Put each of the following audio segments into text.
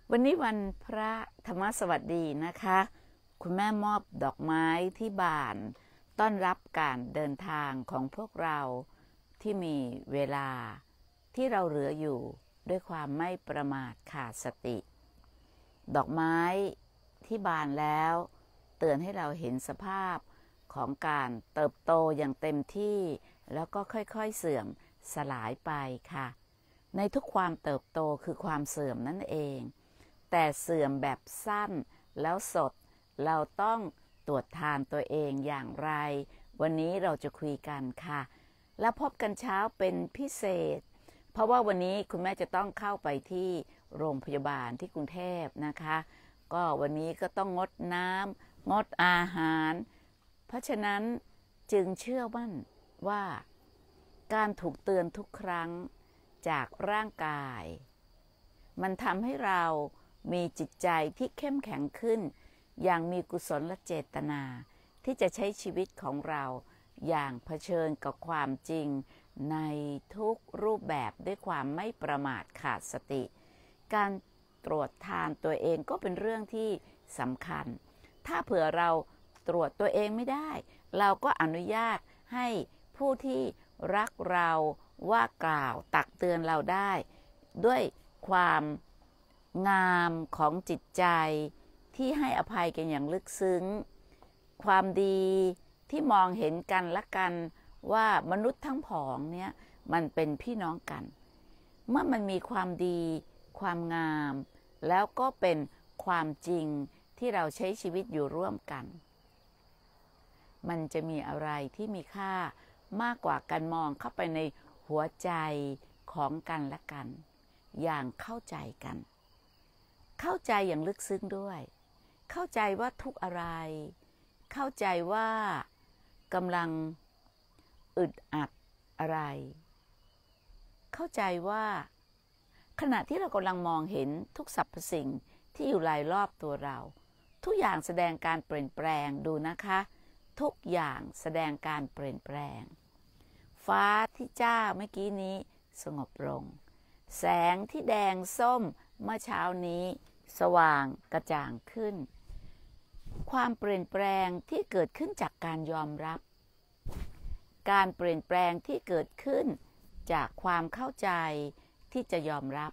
วันนี้วันพระธรรมสวัสดีนะคะคุณแม่มอบดอกไม้ที่บานต้อนรับการเดินทางของพวกเราที่มีเวลาที่เราเหลืออยู่ด้วยความไม่ประมาทขาดสติดอกไม้ที่บานแล้วเตือนให้เราเห็นสภาพของการเติบโตอย่างเต็มที่แล้วก็ค่อยๆเสื่อมสลายไปค่ะในทุกความเติบโตคือความเสื่อมนั่นเองแต่เสื่อมแบบสั้นแล้วสดเราต้องตรวจทานตัวเองอย่างไรวันนี้เราจะคุยกันค่ะและพบกันเช้าเป็นพิเศษเพราะว่าวันนี้คุณแม่จะต้องเข้าไปที่โรงพยาบาลที่กรุงเทพนะคะก็วันนี้ก็ต้องงดน้ำงดอาหารเพราะฉะนั้นจึงเชื่อมั่นว่าการถูกเตือนทุกครั้งจากร่างกายมันทำให้เรามีจิตใจที่เข้มแข็งขึ้นอย่างมีกุศลเจตนาที่จะใช้ชีวิตของเราอย่างเผชิญกับความจริงในทุกรูปแบบด้วยความไม่ประมาทขาดสติการตรวจทานตัวเองก็เป็นเรื่องที่สำคัญถ้าเผื่อเราตรวจตัวเองไม่ได้เราก็อนุญาตให้ผู้ที่รักเราว่ากล่าวตักเตือนเราได้ด้วยความงามของจิตใจที่ให้อภัยกันอย่างลึกซึ้งความดีที่มองเห็นกันและกันว่ามนุษย์ทั้งผองเนี่ยมันเป็นพี่น้องกันเมื่อมันมีความดีความงามแล้วก็เป็นความจริงที่เราใช้ชีวิตอยู่ร่วมกันมันจะมีอะไรที่มีค่ามากกว่าการมองเข้าไปในหัวใจของกันและกันอย่างเข้าใจกันเข้าใจอย่างลึกซึ้งด้วยเข้าใจว่าทุกอะไรเข้าใจว่ากำลังอึดอัดอะไรเข้าใจว่าขณะที่เรากำลังมองเห็นทุกสรรพสิ่งที่อยู่รายรอบตัวเราทุกอย่างแสดงการเปลี่ยนแปลงดูนะคะทุกอย่างแสดงการเปลี่ยนแปลงฟ้าที่จ้าเมื่อกี้นี้สงบลงแสงที่แดงส้มเมื่อเช้านี้สว่างกระจ่างขึ้นความเปลี่ยนแปลงที่เกิดขึ้นจากการยอมรับการเปลี่ยนแปลงที่เกิดขึ้นจากความเข้าใจที่จะยอมรับ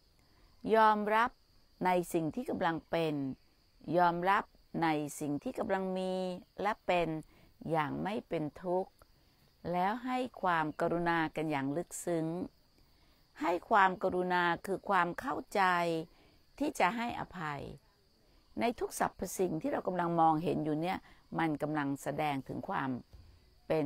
ในสิ่งที่กำลังเป็นยอมรับในสิ่งที่กำลังมีและเป็นอย่างไม่เป็นทุกข์แล้วให้ความกรุณากันอย่างลึกซึ้งให้ความกรุณาคือความเข้าใจที่จะให้อภัยในทุกสรรพสิ่งที่เรากำลังมองเห็นอยู่เนี่ยมันกำลังแสดงถึงความเป็น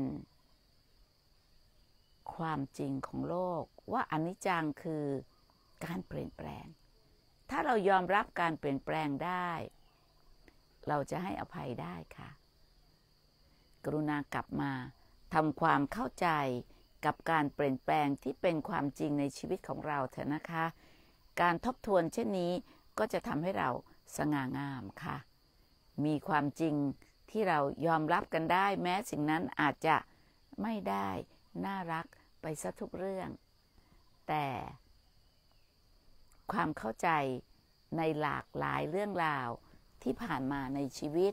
ความจริงของโลกว่าอนิจจังคือการเปลี่ยนแปลงถ้าเรายอมรับการเปลี่ยนแปลงได้เราจะให้อภัยได้ค่ะกรุณากลับมาทำความเข้าใจกับการเปลี่ยนแปลงที่เป็นความจริงในชีวิตของเราเถอะนะคะการทบทวนเช่นนี้ก็จะทำให้เราสง่างามค่ะมีความจริงที่เรายอมรับกันได้แม้สิ่งนั้นอาจจะไม่ได้น่ารักไปซะทุกเรื่องแต่ความเข้าใจในหลากหลายเรื่องราวที่ผ่านมาในชีวิต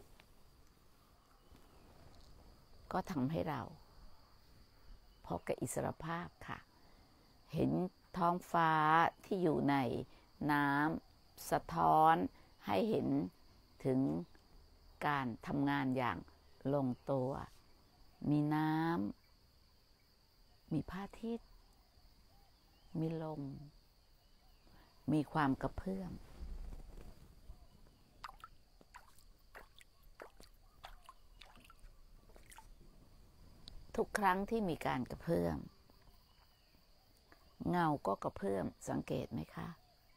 ก็ทำให้เราพบกับอิสรภาพค่ะเห็นท้องฟ้าที่อยู่ในน้ำสะท้อนให้เห็นถึงการทำงานอย่างลงตัวมีน้ำมีพระอาทิตย์มีลมมีความกระเพื่อมทุกครั้งที่มีการกระเพื่อมเงาก็กระเพื่อมสังเกตไหมคะ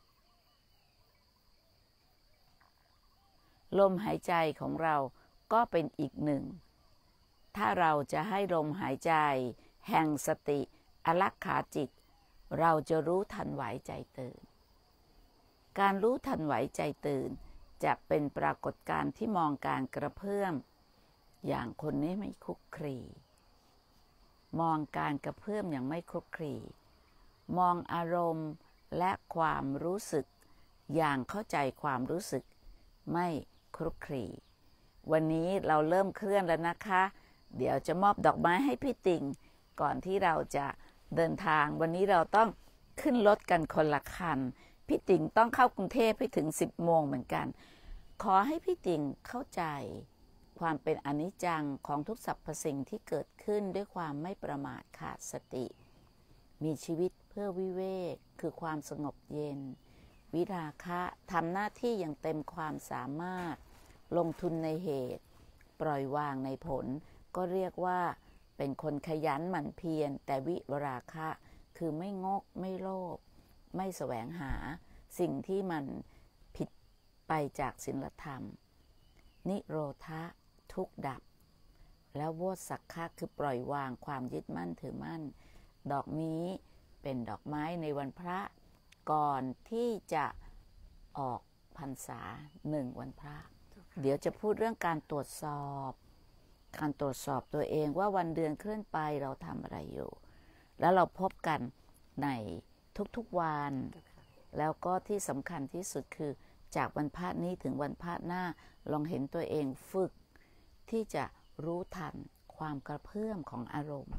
ลมหายใจของเราก็เป็นอีกหนึ่งถ้าเราจะให้ลมหายใจแห่งสติอลักขาจิตเราจะรู้ทันไหวใจตื่นการรู้ทันไหวใจตื่นจะเป็นปรากฏการณ์ที่มองการกระเพื่อมอย่างคนนี้ไม่คลุกคลีมองการกระเพื่อมอย่างไม่คลุกคลีมองอารมณ์และความรู้สึกอย่างเข้าใจความรู้สึกไม่คลุกคลีวันนี้เราเริ่มเคลื่อนแล้วนะคะเดี๋ยวจะมอบดอกไม้ให้พี่ติ่งก่อนที่เราจะเดินทางวันนี้เราต้องขึ้นรถกันคนละคันพี่ติ่งต้องเข้ากรุงเทพให้ถึง10 โมงเหมือนกันขอให้พี่ติ่งเข้าใจความเป็นอนิจจังของทุกสรรพสิ่งที่เกิดขึ้นด้วยความไม่ประมาทขาดสติมีชีวิตเพื่อวิเวกคือความสงบเย็นวิราคะทำหน้าที่อย่างเต็มความสามารถลงทุนในเหตุปล่อยวางในผลก็เรียกว่าเป็นคนขยันหมั่นเพียรแต่วิราคะคือไม่งกไม่โลภไม่แสวงหาสิ่งที่มันผิดไปจากศีลธรรมนิโรธะทุกข์ดับแล้วโวสักขะคือปล่อยวางความยึดมั่นถือมั่นดอกนี้เป็นดอกไม้ในวันพระก่อนที่จะออกพรรษา1 วันพระเดี๋ยวจะพูดเรื่องการตรวจสอบตัวเองว่าวันเดือนเคลื่อนไปเราทำอะไรอยู่แล้วเราพบกันในทุกๆวันแล้วก็ที่สำคัญที่สุดคือจากวันพระนี้ถึงวันพระหน้าลองเห็นตัวเองฝึกที่จะรู้ทันความกระเพื่อมของอารมณ์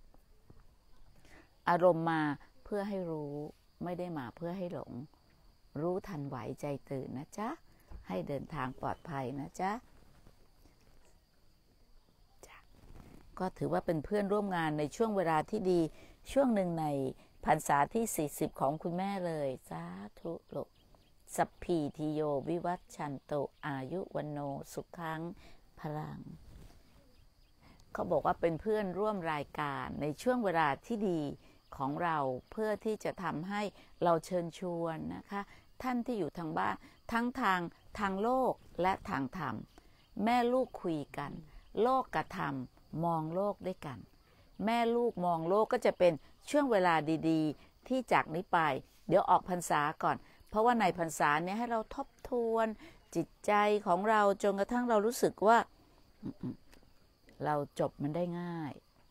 มาเพื่อให้รู้ไม่ได้มาเพื่อให้หลงรู้ทันไหวใจตื่นนะจ๊ะให้เดินทางปลอดภัยนะจ๊ะก็ถือว่าเป็นเพื่อนร่วมงานในช่วงเวลาที่ดีช่วงหนึ่งในพรรษาที่40ของคุณแม่เลยสาธุโลกสัพพีทิโยวิวัชชันโตอายุวันโนสุขังพลังเขาบอกว่าเป็นเพื่อนร่วมรายการในช่วงเวลาที่ดีของเราเพื่อที่จะทำให้เราเชิญชวนนะคะท่านที่อยู่ทางบ้านทั้งทางโลกและทางธรรมแม่ลูกคุยกันโลกกับธรรมมองโลกด้วยกันแม่ลูกมองโลกก็จะเป็นช่วงเวลาดีๆที่จากนี้ไปเดี๋ยวออกพรรษาก่อนเพราะว่าในพรรษาเนี้ยให้เราทบทวนจิตใจของเราจนกระทั่งเรารู้สึกว่าเราจบมันได้ง่าย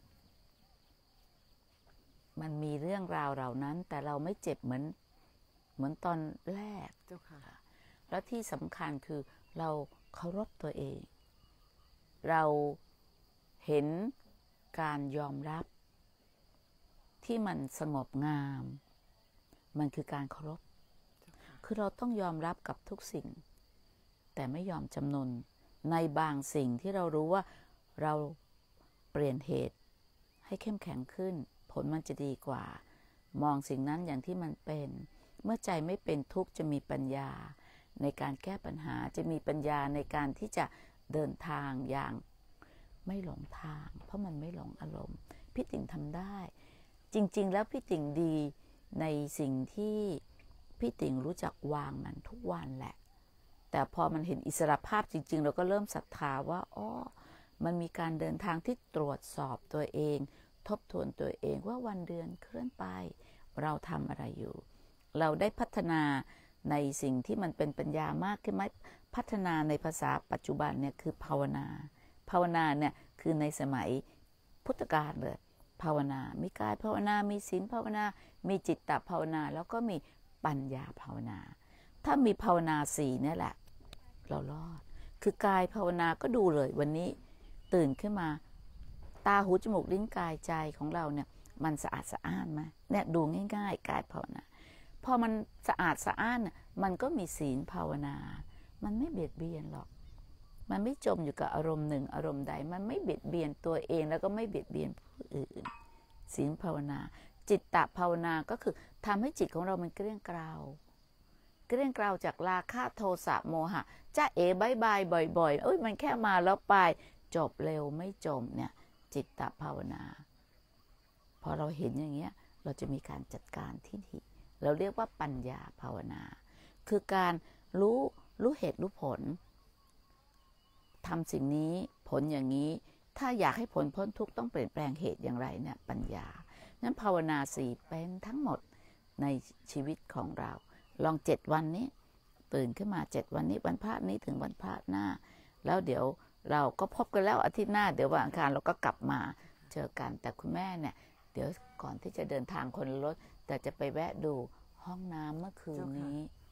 มันมีเรื่องราวเหล่านั้นแต่เราไม่เจ็บเหมือนตอนแรกเจ้าค่ะแล้วที่สำคัญคือเราเคารพตัวเองเราเห็นการยอมรับที่มันสงบงามมันคือการเคารพคือเราต้องยอมรับกับทุกสิ่งแต่ไม่ยอมจำนนในบางสิ่งที่เรารู้ว่าเราเปลี่ยนเหตุให้เข้มแข็งขึ้นผลมันจะดีกว่ามองสิ่งนั้นอย่างที่มันเป็นเมื่อใจไม่เป็นทุกข์จะมีปัญญาในการแก้ปัญหาจะมีปัญญาในการที่จะเดินทางอย่างไม่หลงทางเพราะมันไม่หลงอารมณ์พี่ติ่งทำได้จริงๆแล้วพี่ติ่งดีในสิ่งที่พี่ติ่งรู้จักวางมันทุกวันแหละแต่พอมันเห็นอิสรภาพจริงๆเราก็เริ่มศรัทธาว่าอ๋อมันมีการเดินทางที่ตรวจสอบตัวเองทบทวนตัวเองว่าวันเดือนเคลื่อนไปเราทำอะไรอยู่เราได้พัฒนาในสิ่งที่มันเป็นปัญญามากขึ้นไหมพัฒนาในภาษาปัจจุบันเนี่ยคือภาวนาเนี่ยคือในสมัยพุทธกาลเลยภาวนามีกายภาวนามีศีลภาวนามีจิตตภาวนาแล้วก็มีปัญญาภาวนาถ้ามีภาวนา4เนี่ยแหละเรารอดคือกายภาวนาก็ดูเลยวันนี้ตื่นขึ้นมาตาหูจมูกลิ้นกายใจของเราเนี่ยมันสะอาดสะอ้านไหมเนี่ยดูง่ายๆกายภาวนาพอมันสะอาดสะอ้านมันก็มีศีลภาวนามันไม่เบียดเบียนหรอกมันไม่จมอยู่กับอารมณ์หนึ่งอารมณ์ใดมันไม่เบียดเบียนตัวเองแล้วก็ไม่เบียดเบียนผู้อื่นศีลภาวนาจิตตภาวนาก็คือทำให้จิตของเรามันเกลี้ยงเกลาจากราคะโทสะโมหะจะบายบายบ่อยๆเอ้ยมันแค่มาแล้วไปจบเร็วไม่จมเนี่ยจิตตภาวนาพอเราเห็นอย่างเงี้ยเราจะมีการจัดการที่ดีเราเรียกว่าปัญญาภาวนาคือการรู้เหตุรู้ผลทำสิ่งนี้ผลอย่างนี้ถ้าอยากให้ผลพ้นทุกข์ต้องเปลี่ยนแปลงเหตุอย่างไรเนี่ยปัญญานั้นภาวนา4เป็นทั้งหมดในชีวิตของเราลอง7 วันนี้ตื่นขึ้นมา7 วันนี้วันพระนี้ถึงวันพระหน้าแล้วเดี๋ยวเราก็พบกันแล้วอาทิตย์หน้าเดี๋ยววันอังคารเราก็กลับมาเจอกันแต่คุณแม่เนี่ยเดี๋ยวก่อนที่จะเดินทางคนรถแต่จะไปแวะดูห้องน้ำเมื่อคืนนี้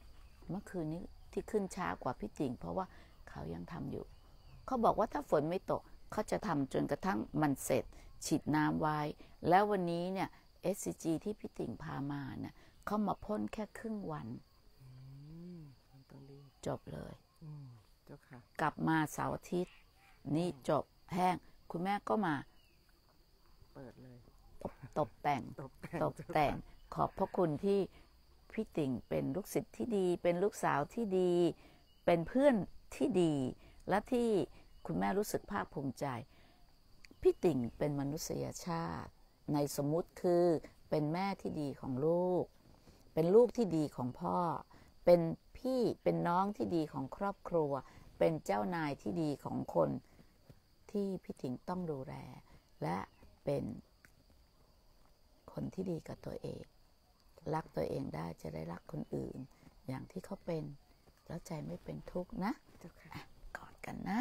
เมื่อคืนนี้ที่ขึ้นช้ากว่าพี่ติ่งเพราะว่าเขายังทำอยู่เขาบอกว่าถ้าฝนไม่ตกเขาจะทำจนกระทั่งมันเสร็จฉีดน้ำไว้แล้ววันนี้เนี่ย SCG ที่พี่ติ่งพามาเนี่ยเขามาพ่นแค่ครึ่งวันจบเลยเจ้าค่ะกลับมาเสาร์อาทิตย์นี่จบแห้งคุณแม่ก็มาเปิดเลยตกแต่งขอบพระคุณที่พี่ติ่งเป็นลูกศิษย์ที่ดีเป็นลูกสาวที่ดีเป็นเพื่อนที่ดีและที่คุณแม่รู้สึกภาคภูมิใจพี่ติ่งเป็นมนุษยชาติในสมมุติคือเป็นแม่ที่ดีของลูกเป็นลูกที่ดีของพ่อเป็นพี่เป็นน้องที่ดีของครอบครัวเป็นเจ้านายที่ดีของคนที่พี่ติ่งต้องดูแลและเป็นคนที่ดีกับตัวเองรักตัวเองได้จะได้รักคนอื่นอย่างที่เขาเป็นแล้วใจไม่เป็นทุกข์นะกอดกันนะ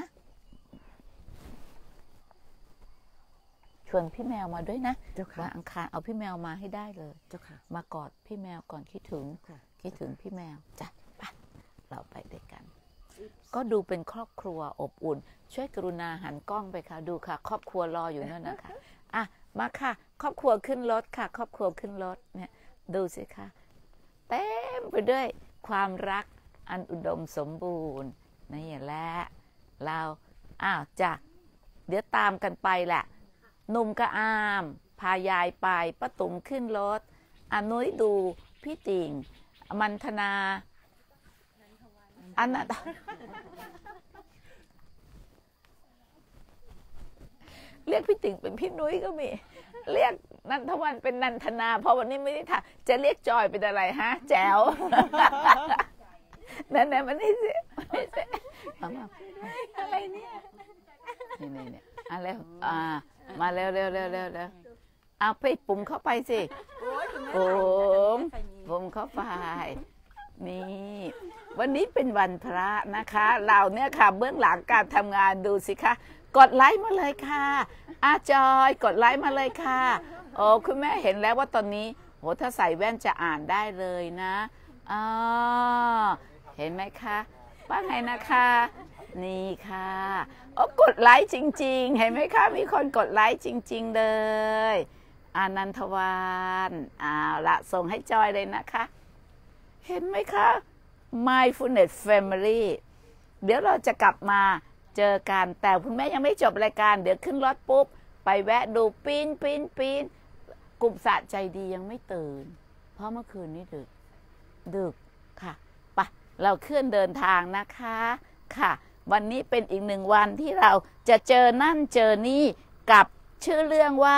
ชวนพี่แมวมาด้วยนะวันอังคารเอาพี่แมวมาให้ได้เลยมากอดพี่แมวก่อนคิดถึงพี่แมวจ้ะไปเราไปด้วยกันก็ดูเป็นครอบครัวอบอุ่นช่วยกรุณาหันกล้องไปค่ะดูค่ะครอบครัวรออยู่นั่นนะคะอ่ะมาค่ะครอบครัวขึ้นรถค่ะครอบครัวขึ้นรถเนี่ยดูสิคะเต็มไปด้วยความรักอันอุดมสมบูรณ์นี่แหละเราจ้ะเดี๋ยวตามกันไปแหละหนุ่มกับอามพายายไปป้าตุ๋มขึ้นรถนุ้ยดูพี่ติ่งมันธนาอันนั้นเรียกพี่ติ่งเป็นพี่นุ้ยก็มีเรียกนันทวันเป็นนันทนาเพราะวันนี้ไม่ได้ถามจะเรียกจอยเป็นอะไรฮะแจ๋วนั่นมันนี่สิอะไรเนี่ยนี่อะไรมาเร็วเอาไปปุ่มเข้าไปสิปุ่มเข้าไปนี่วันนี้เป็นวันพระนะคะเราเนี่ยค่ะเบื้องหลังการทำงานดูสิคะกดไลค์มาเลยค่ะจอยกดไลค์มาเลยค่ะโอ้คุณแม่เห็นแล้วว่าตอนนี้โหถ้าใส่แว่นจะอ่านได้เลยนะเห็นไหมคะว่าไงนะคะนี่ค่ะกดไลค์จริงๆเห็นไหมคะมีคนกดไลค์จริงๆเลยนันทวานละส่งให้จอยเลยนะคะเห็นไหมคะ Mindfulness Family เดี๋ยวเราจะกลับมาเจอกันแต่คุณแม่ยังไม่จบรายการเดี๋ยวขึ้นรถปุ๊บไปแวะดูปีนกลุ่มสะใจดียังไม่ตื่นเพราะเมื่อคืนนี้ดึกค่ะไปเราเคลื่อนเดินทางนะคะค่ะวันนี้เป็นอีกหนึ่งวันที่เราจะเจอนั่นเจอนี่กับชื่อเรื่องว่า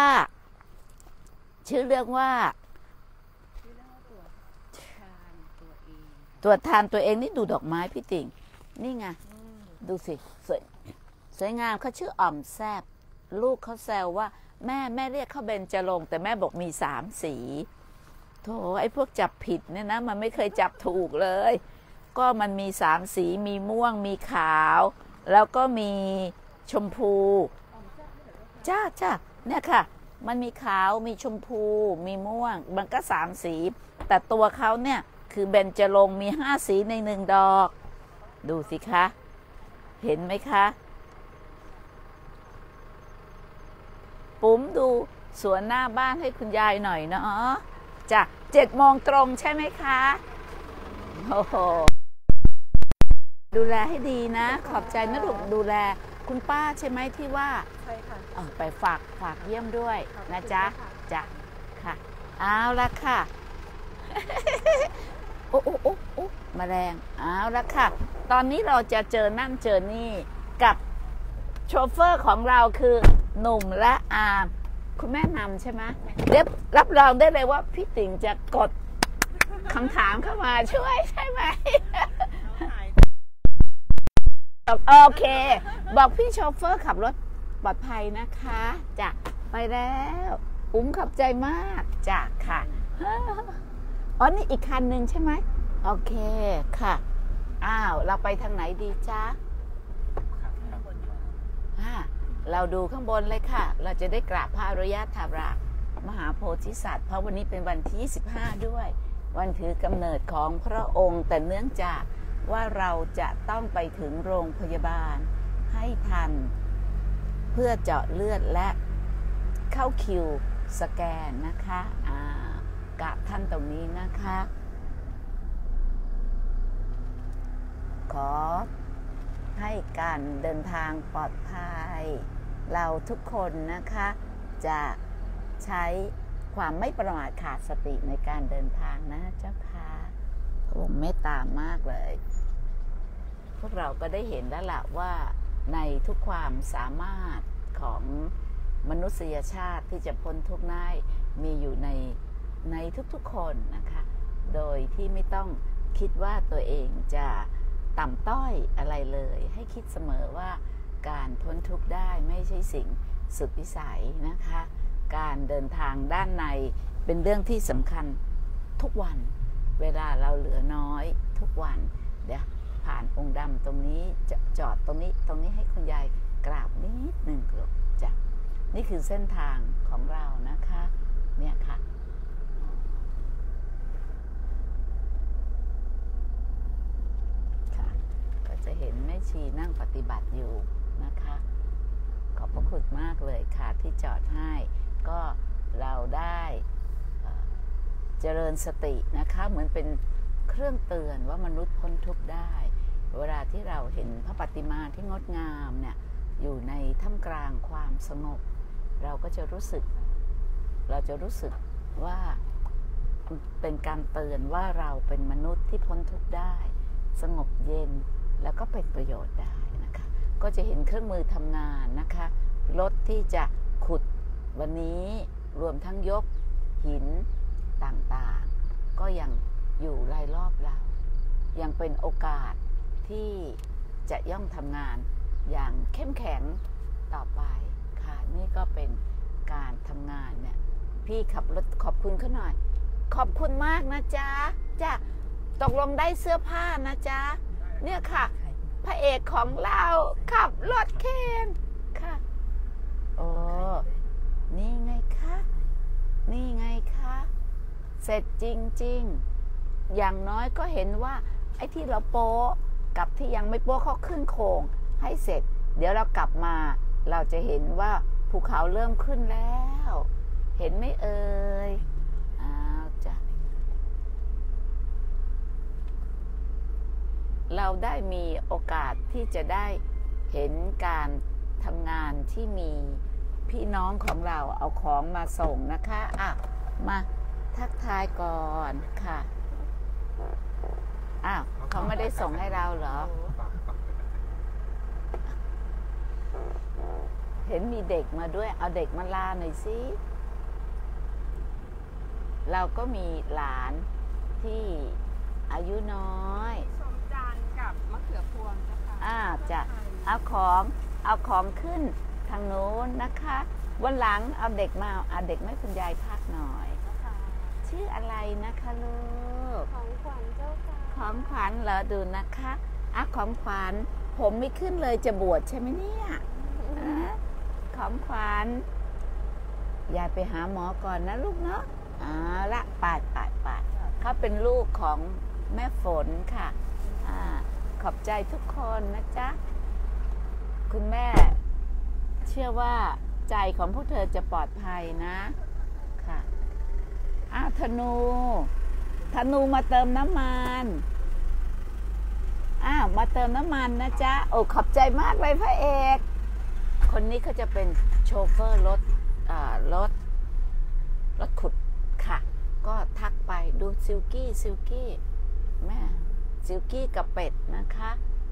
ตรวจทานตัวเองนี่ดูดอกไม้พี่ติ่งนี่ไงดูสิสวยงามเขาชื่ออ่อมแซบลูกเขาแซวว่าแม่เรียกเขาเบญจรงค์แต่แม่บอกมี3 สีโธ่ไอ้พวกจับผิดเนี่ยนะมันไม่เคยจับถูกเลยก็มันมี3 สีมีม่วงมีขาวแล้วก็มีชมพูจ้าเนี่ยค่ะมันมีขาวมีชมพูมีม่วงมันก็3 สีแต่ตัวเขาเนี่ยคือเบญจรงค์มี5 สีใน1 ดอกดูสิคะเห็นไหมคะปุ๋มดูสวนหน้าบ้านให้คุณยายหน่อยเนาะจ้ะ7 โมงตรงใช่ไหมคะโอ้โหดูแลให้ดีนะขอบใจนะลูกดูแลคุณป้าใช่ไหมที่ว่าใช่ค่ะไปฝากเยี่ยมด้วยนะจ๊ะจ้ะค่ะเอาละค่ะโอ้แมลงเอาละค่ะตอนนี้เราจะเจอนั่นเจอนี่กับโชเฟอร์ของเราคือหนุ่มและอามคุณแม่นำใช่ไหมเดี๋ยวรับรองได้เลยว่าพี่ติ่งจะกดคำถามเข้ามาช่วยใช่ไหมโอเคบอกพี่โชเฟอร์ขับรถปลอดภัยนะคะจ้ะไปแล้วอุ้มขับใจมากจ้ะค่ะนี่อีกคันหนึ่งใช่ไหมโอเคค่ะเราไปทางไหนดีจ๊ะเราดูข้างบนเลยค่ะเราจะได้กราบพระอริยธรรมมหาโพธิสัตว์เพราะวันนี้เป็นวันที่25ด้วยวันถือกำเนิดของพระองค์แต่เนื่องจากว่าเราจะต้องไปถึงโรงพยาบาลให้ทันเพื่อเจาะเลือดและเข้าคิวสแกนนะคะกราบท่านตรงนี้นะคะขอให้การเดินทางปลอดภัยเราทุกคนนะคะจะใช้ความไม่ประมาทขาดสติในการเดินทางนะเจ้าค่ะพระองค์เมตตามากเลยพวกเราก็ได้เห็นแล้วล่ะว่าในทุกความสามารถของมนุษยชาติที่จะพ้นทุกข์ได้มีอยู่ในทุกๆคนนะคะโดยที่ไม่ต้องคิดว่าตัวเองจะต่ำต้อยอะไรเลยให้คิดเสมอว่าการพ้นทุกข์ได้ไม่ใช่สิ่งสุดวิสัยนะคะการเดินทางด้านในเป็นเรื่องที่สำคัญทุกวันเวลาเราเหลือน้อยทุกวันเดี๋ยวผ่านองค์ดำตรงนี้จอดตรงนี้ให้คุณยายกราบนิดหนึ่งลูกจ้ะนี่คือเส้นทางของเรานะคะเนี่ยค่ะก็จะเห็นแม่ชีนั่งปฏิบัติอยู่นะคะขอบพระคุณมากเลยค่ะที่จอดให้ก็เราได้เจริญสตินะคะเหมือนเป็นเครื่องเตือนว่ามนุษย์พ้นทุกข์ได้เวลาที่เราเห็นพระปฏิมาที่งดงามเนี่ยอยู่ในท่ามกลางความสงบเราจะรู้สึกว่าเป็นการเตือนว่าเราเป็นมนุษย์ที่พ้นทุกข์ได้สงบเย็นแล้วก็เป็นประโยชน์ได้นะคะก็จะเห็นเครื่องมือทำงานนะคะรถที่จะขุดวันนี้รวมทั้งยกหินต่างๆก็ยังอยู่รายรอบเรายังเป็นโอกาสที่จะย่อมทำงานอย่างเข้มแข็งต่อไปค่ะนี่ก็เป็นการทำงานเนี่ยพี่ขับรถขอบคุณเขาหน่อยขอบคุณมากนะจ๊ะจ้ะตกลงได้เสื้อผ้านะจ๊ะเนี่ยค่ะพระเอกของเราขับรถเคนค่ะโอ้นี่ไงคะนี่ไงคะเสร็จจริงๆอย่างน้อยก็เห็นว่าไอ้ที่เราโป๊กับที่ยังไม่โป๊เขาขึ้นโครงให้เสร็จเดี๋ยวเรากลับมาเราจะเห็นว่าภูเขาเริ่มขึ้นแล้วเห็นไหมเอ่ยจ้ะเราได้มีโอกาสที่จะได้เห็นการทำงานที่มีพี่น้องของเราเอาของมาส่งนะคะมาทักทายก่อนค่ะเขาไม่ได้ส่งให้เราเหรอเห็นมีเด็กมาด้วยเอาเด็กมาลาหน่อยสิเราก็มีหลานที่อายุน้อยสมจานกับมะเขือพวงนะคะจะเอาของขึ้นทางโน้นนะคะวันหลังเอาเด็กมาเอาเด็กแม่คุณยายพักหน่อยชื่ออะไรนะคะลูกของขวัญเจ้าค่ะของขวัญเหรอดูนะคะของขวัญผมไม่ขึ้นเลยจะบวชใช่ไหมเนี่ยของขวัญยายไปหาหมอก่อนนะลูกเนาะละปาดเขาเป็นลูกของแม่ฝนค่ะขอบใจทุกคนนะจ๊ะคุณแม่เชื่อว่าใจของพวกเธอจะปลอดภัยนะค่ะธนูมาเติมน้ำมันมาเติมน้ำมันนะจ๊ะโอ้ขอบใจมากเลยพระเอกคนนี้เขาจะเป็นโชเฟอร์รถขุดค่ะก็ทักไปดูซิลกี้แม่ซิลกี้กับเป็ดนะคะ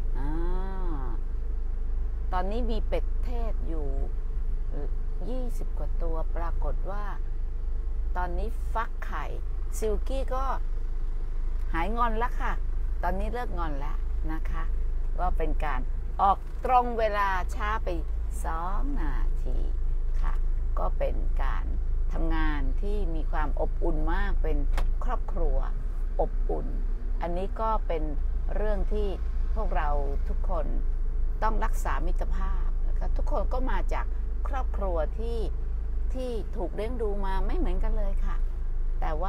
ตอนนี้มีเป็ดเทศอยู่20กว่าตัวปรากฏว่าตอนนี้ฟักไข่ซิลกี้ก็หายงอนแล้วค่ะตอนนี้เลิกงอนแล้วนะคะก็เป็นการออกตรงเวลาช้าไป2 นาทีค่ะก็เป็นการทำงานที่มีความอบอุ่นมากเป็นครอบครัวอบอุ่นอันนี้ก็เป็นเรื่องที่พวกเราทุกคนต้องรักษามิตรภาพนะคะทุกคนก็มาจากครอบครัวที่ถูกเลี้ยงดูมาไม่เหมือนกันเลยค่ะแต่ว่า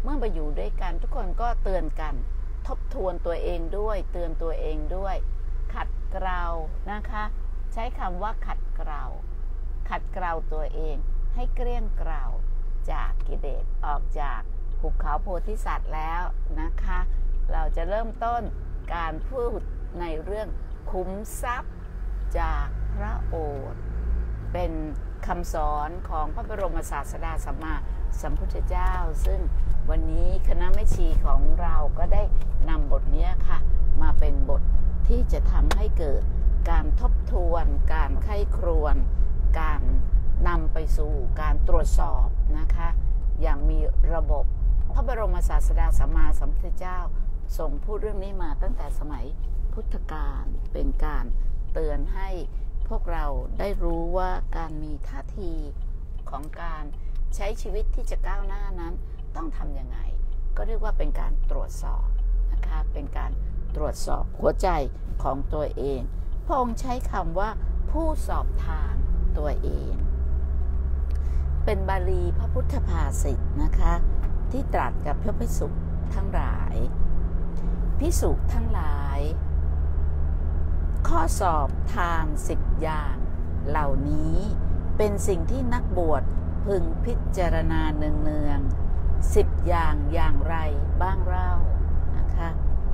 เมื่อมาอยู่ด้วยกันทุกคนก็เตือนกันทบทวนตัวเองด้วยเตือนตัวเองด้วยขัดเกลานะคะใช้คำว่าขัดเกลาตัวเองให้เกลี้ยงเกลาจากกิเลสออกจากหุบเขาโพธิสัตว์แล้วนะคะเราจะเริ่มต้นการพูดในเรื่องคุ้มทรัพย์จากพระโอษฐ์เป็นคำสอนของพระบรมศาสดาสัมมาสัมพุทธเจ้าซึ่งวันนี้คณะแม่ชีของเราก็ได้นำบทนี้ค่ะมาเป็นบทที่จะทำให้เกิดการทบทวนการไข้ครวญการนำไปสู่การตรวจสอบนะคะอย่างมีระบบพระบรมศาสดาสัมมาสัมพุทธเจ้าทรงพูดเรื่องนี้มาตั้งแต่สมัยพุทธกาลเป็นการเตือนให้พวกเราได้รู้ว่าการมีท่าทีของการใช้ชีวิตที่จะก้าวหน้านั้นต้องทำยังไงก็เรียกว่าเป็นการตรวจสอบนะคะเป็นการตรวจสอบหัวใจของตัวเองพระองค์ใช้คำว่าผู้สอบทางตัวเองเป็นบาลีพระพุทธภาษิตนะคะที่ตรัสกับพระภิกษุทั้งหลายภิกษุทั้งหลายข้อสอบทาง10 อย่างเหล่านี้เป็นสิ่งที่นักบวชพึงพิจารณาเนืองๆ10 อย่างอย่างไรบ้างเล่านะคะ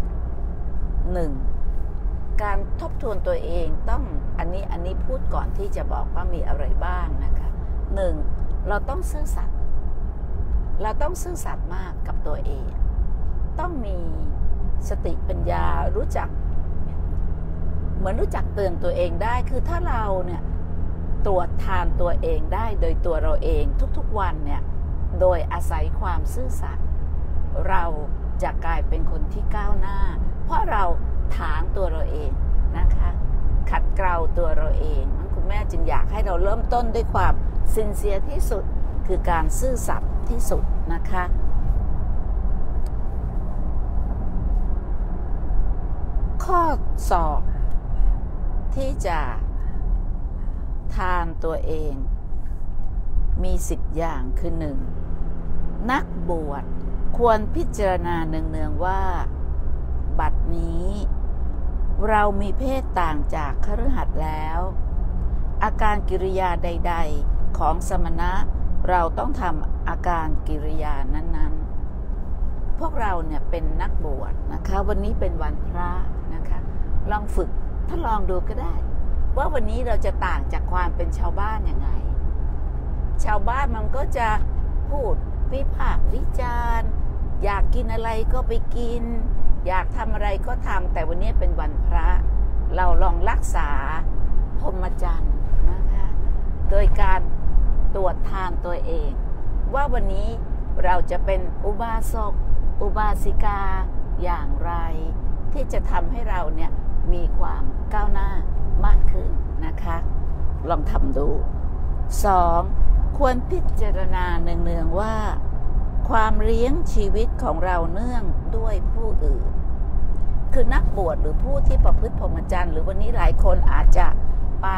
1. การทบทวนตัวเองต้องอันนี้พูดก่อนที่จะบอกว่ามีอะไรบ้างนะคะ 1. เราต้องซื่อสัตย์มากกับตัวเองต้องมีสติปัญญารู้จักเตือนตัวเองได้คือถ้าเราเนี่ยตรวจทานตัวเองได้โดยตัวเราเองทุกๆวันเนี่ยโดยอาศัยความซื่อสัตย์เราจะกลายเป็นคนที่ก้าวหน้าเพราะเราถางตัวเราเองนะคะขัดเกลาตัวเราเองคุณแม่จึงอยากให้เราเริ่มต้นด้วยความซินเซียร์ที่สุดคือการซื่อสัตย์ที่สุดนะคะข้อสอบที่จะทานตัวเองมี10 อย่างคือ 1. นักบวชควรพิจารณาเนืองๆว่าบัดนี้เรามีเพศต่างจากคฤหัสถ์แล้วอาการกิริยาใดๆของสมณะเราต้องทำอาการกิริยานั้นๆพวกเราเนี่ยเป็นนักบวชนะคะวันนี้เป็นวันพระนะคะลองฝึกถ้าลองดูก็ได้ว่าวันนี้เราจะต่างจากความเป็นชาวบ้านยังไงชาวบ้านมันก็จะพูดวิพากษ์วิจารณ์อยากกินอะไรก็ไปกินอยากทำอะไรก็ทำแต่วันนี้เป็นวันพระเราลองรักษาพรหมจรรย์นะคะโดยการตรวจทานตัวเองว่าวันนี้เราจะเป็นอุบาสกอุบาสิกาอย่างไรที่จะทำให้เราเนี่ยมีความก้าวหน้ามากขึ้นนะคะลองทำดู 2. ควรพิจารณาเนืองๆว่าความเลี้ยงชีวิตของเราเนื่องด้วยผู้อื่นคือนักบวชหรือผู้ที่ประพฤติพรหมจรรย์หรือวันนี้หลายคนอาจจะไป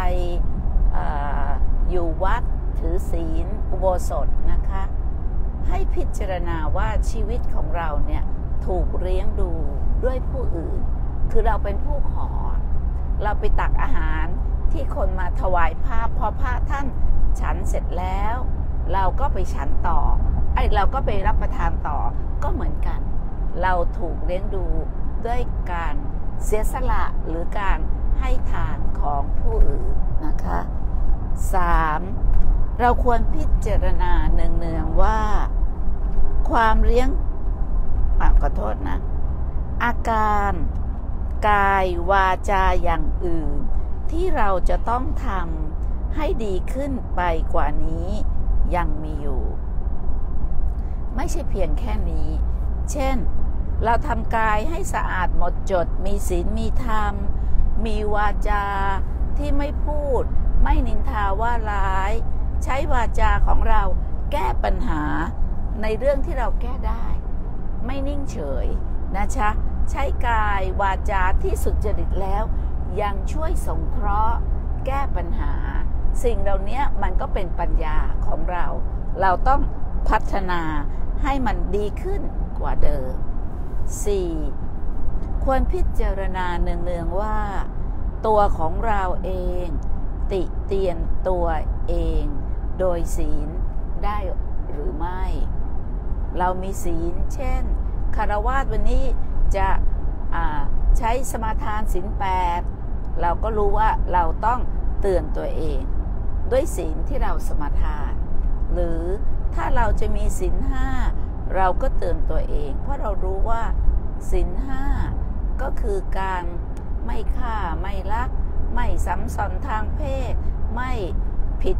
อยู่วัดถือศีลอุโบสถนะคะให้พิจารณาว่าชีวิตของเราเนี่ยถูกเลี้ยงดูด้วยผู้อื่นคือเราเป็นผู้ขอเราไปตักอาหารที่คนมาถวายผ้าพอพระท่านฉันเสร็จแล้วเราก็ไปฉันต่อเราก็ไปรับประทานต่อก็เหมือนกันเราถูกเลี้ยงดูด้วยการเสียสละหรือการให้ทานของผู้อื่นนะคะ 3. เราควรพิจารณาเนืองๆว่าความเลี้ยงขอโทษนะอาการกายวาจาอย่างอื่นที่เราจะต้องทำให้ดีขึ้นไปกว่านี้ยังมีอยู่ไม่ใช่เพียงแค่นี้เช่นเราทำกายให้สะอาดหมดจดมีศีลมีธรรมมีวาจาที่ไม่พูดไม่นินทาว่าร้ายใช้วาจาของเราแก้ปัญหาในเรื่องที่เราแก้ได้ไม่นิ่งเฉยนะคะใช้กายวาจาที่สุจริตแล้วยังช่วยสงเคราะห์แก้ปัญหาสิ่งเหล่านี้มันก็เป็นปัญญาของเราต้องพัฒนาให้มันดีขึ้นกว่าเดิม 4. ควรพิจารณาเนืองๆว่าตัวของเราเองติเตียนตัวเองโดยศีลได้หรือไม่ เรามีศีลเช่นคฤหัสถ์วันนี้จะใช้สมาทานศีล 8เราก็รู้ว่าเราต้องเตือนตัวเองด้วยศีลที่เราสมาทานหรือถ้าเราจะมีศีล 5เราก็เตือนตัวเองเพราะเรารู้ว่าศีล 5ก็คือการไม่ฆ่าไม่ลักไม่ซ้ำซ้อนทางเพศไม่ผิด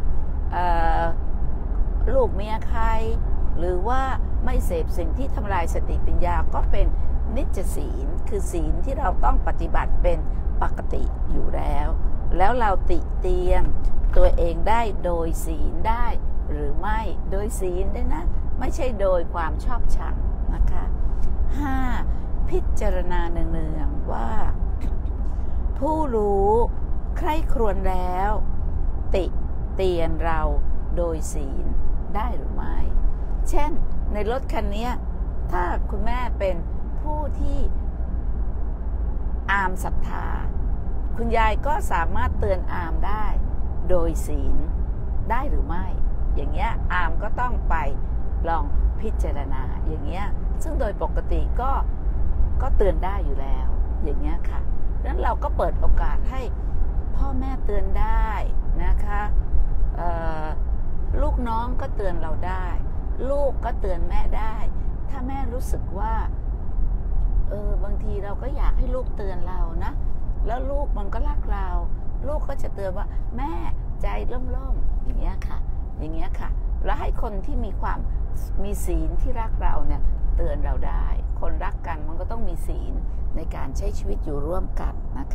ลูกเมียใครหรือว่าไม่เสพสิ่งที่ทำลายสติปัญญาก็เป็นนิจศีลคือศีลที่เราต้องปฏิบัติเป็นปกติอยู่แล้วเราติเตียนตัวเองได้โดยศีลได้หรือไม่โดยศีลด้วยนะไม่ใช่โดยความชอบชังนะคะ 5. พิจารณาเนืองๆว่าผู้รู้ใคร่ครวญแล้วติเตียนเราโดยศีลได้หรือไม่เช่นในรถคันนี้ถ้าคุณแม่เป็นผู้ที่อามศรัทธาคุณยายก็สามารถเตือนอามได้โดยศีลได้หรือไม่อย่างเงี้ยอามก็ต้องไปลองพิจารณาอย่างเงี้ยซึ่งโดยปกติก็เตือนได้อยู่แล้วอย่างเงี้ยค่ะดังนั้นเราก็เปิดโอกาสให้พ่อแม่เตือนได้นะคะลูกน้องก็เตือนเราได้ลูกก็เตือนแม่ได้ถ้าแม่รู้สึกว่าบางทีเราก็อยากให้ลูกเตือนเรานะแล้วลูกมันก็รักเราลูกก็จะเตือนว่าแม่ใจร่มๆอย่างเงี้ยค่ะอย่างเงี้ยค่ะแล้วให้คนที่มีศีลที่รักเราเนี่ยเตือนเราได้คนรักกันมันก็ต้องมีศีลในการใช้ชีวิตอยู่ร่วมกันนะคะ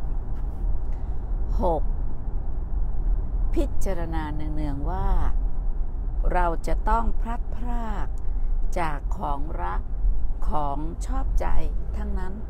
6. พิจารณาเนืองๆว่าเราจะต้องพลัดพรากจากของรักของชอบใจทั้งนั้น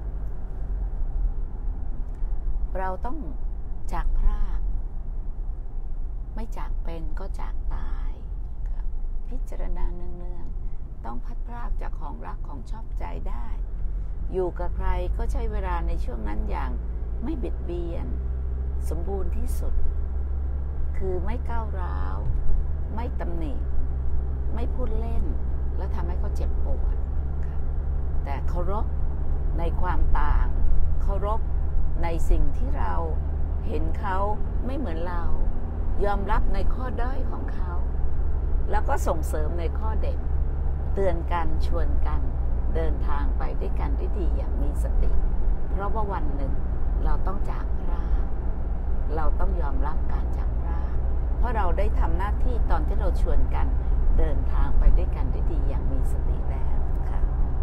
เราต้องจากพรากไม่จากเป็นก็จากตายพิจารณาเนืองๆต้องพลัดพรากจากของรักของชอบใจได้อยู่กับใครก็ใช้เวลาในช่วงนั้นอย่างไม่เบียดเบียนสมบูรณ์ที่สุดคือไม่ก้าวร้าวไม่ตำหนิไม่พูดเล่นแล้วทำให้เขาเจ็บปวดแต่เคารพในความต่างเคารพในสิ่งที่เราเห็นเขาไม่เหมือนเรายอมรับในข้อด้อยของเขาแล้วก็ส่งเสริมในข้อเด่นเตือนกันชวนกันเดินทางไปด้วยกันได้ดีอย่างมีสติเพราะว่าวันหนึ่งเราต้องจากพรากเราต้องยอมรับการจากพรากเพราะเราได้ทำหน้าที่ตอนที่เราชวนกันเดินทางไปด้วยกันได้ดีอย่างมีสติแล้วค่ะ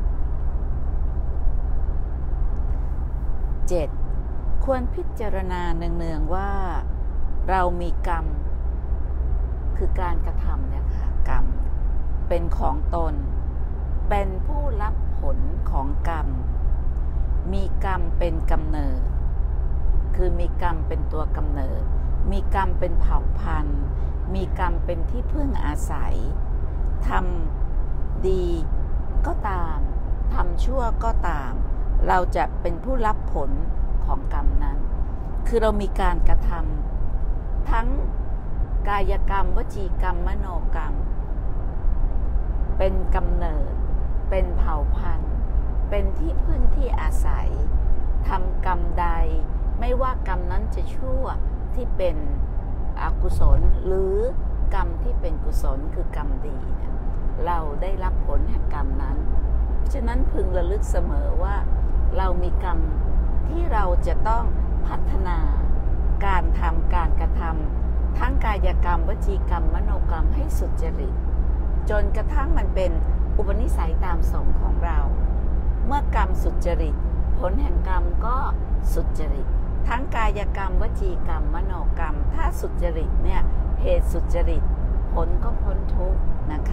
7. ควรพิจารณาเนืองๆว่าเรามีกรรมคือการกระทำเนี่ยค่ะกรรมเป็นของตนเป็นผู้รับผลของกรรมมีกรรมเป็นกำเนิดคือมีกรรมเป็นตัวกำเนิดมีกรรมเป็นเผ่าพันธุ์มีกรรมเป็นที่พึ่งอาศัยทำดีก็ตามทำชั่วก็ตามเราจะเป็นผู้รับผลของกรรมนั้นคือเรามีการกระทำทั้งกายกรรมวจีกรรมมโนกรรมเป็นกำเนิดเป็นเผ่าพันธุ์เป็นที่พึ่งที่อาศัยทำกรรมใดไม่ว่ากรรมนั้นจะชั่วที่เป็นอกุศลหรือกรรมที่เป็นกุศลคือกรรมดีเนี่ยเราได้รับผลแห่งกรรมนั้นฉะนั้นพึงระลึกเสมอว่าเรามีกรรมที่เราจะต้องพัฒนาการทำการกระทำทั้งกายกรรมวจีกรรมมโนกรรมให้สุจริตจนกระทั่งมันเป็นอุปนิสัยตามสมของเราเมื่อกรรมสุจริตผลแห่งกรรมก็สุจริตทั้งกายกรรมวจีกรรมมโนกรรมถ้าสุจริตเนี่ยเหตุสุจริตผลก็พ้นทุกข์นะคะ